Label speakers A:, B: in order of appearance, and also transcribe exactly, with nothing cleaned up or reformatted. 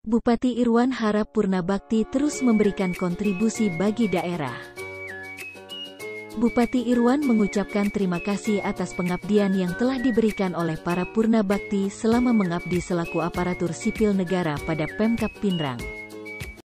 A: Bupati Irwan harap Purnabakti terus memberikan kontribusi bagi daerah. Bupati Irwan mengucapkan terima kasih atas pengabdian yang telah diberikan oleh para Purnabakti selama mengabdi selaku aparatur sipil negara pada Pemkab Pinrang.